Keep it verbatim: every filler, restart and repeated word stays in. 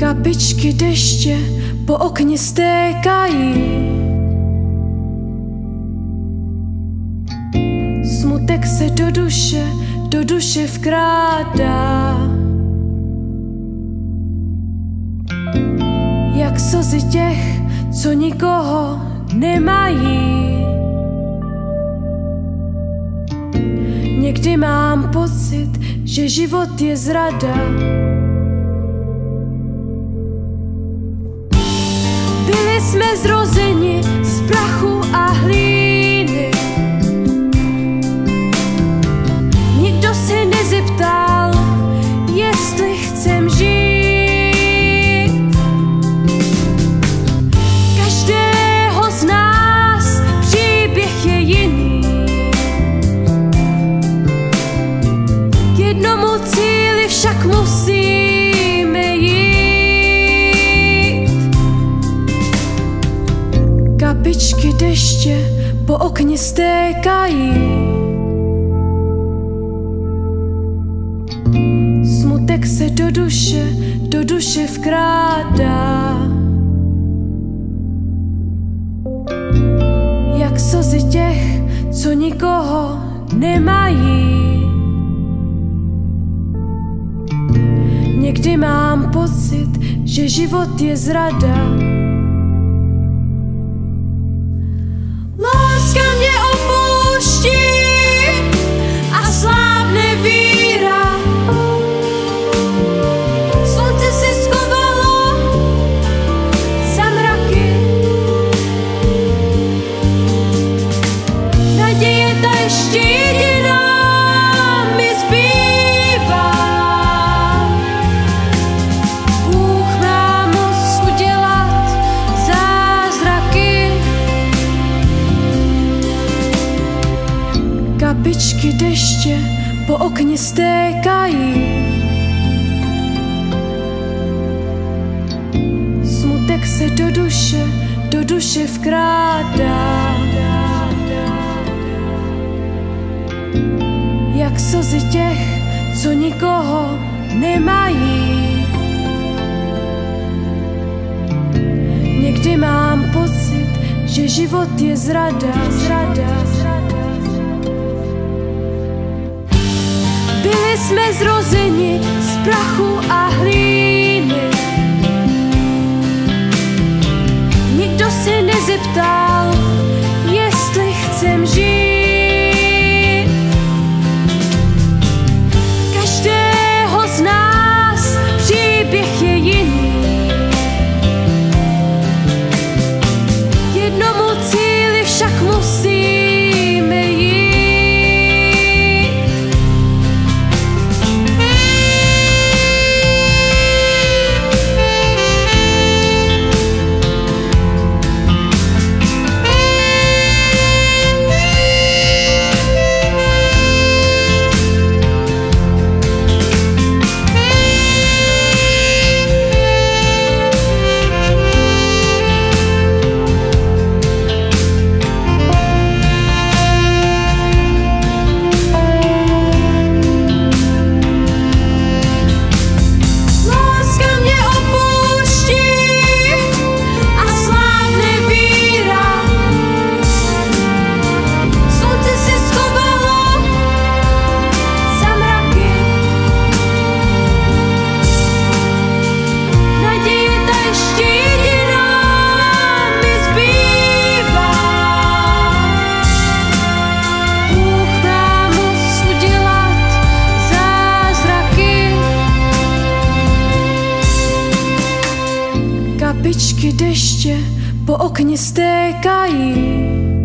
Kapičky deště po okně stékají. Smutek se do duše, do duše vkrádá. Jak slzy těch, co nikoho nemají. Někdy mám pocit, že život je zrada. Byli jsme zrozeni z prachu a hlíny. Nikdo se nezeptal, jestli chcem žít. Každého z nás příběh je jiný. K jednomu cíli však musíme jít. Kapičky deště po okně stékají. Smutek se do duše, do duše vkrádá. Jak slzy těch, co nikoho nemají. Někdy mám pocit, že život je zrada. Láska mě opouští a slábne víra. Slunce se schovalo za mraky. Naděje ta ještě jediná mi zbývá. Bůh má moc udělat zázraky. Kapičky deště po okně stékají. Smutek se do duše, do duše vkrádá. Jak slzy těch, co nikoho nemají. Někdy mám pocit, že život je zrada, zrada, zrada. Byli jsme zrozeni z prachu a hlíny. Nikdo se nezeptal, jestli chcem žít. Každého z nás příběh je jiný. K jednomu cíli však musíme jít. Kapičky deště po okně stékají.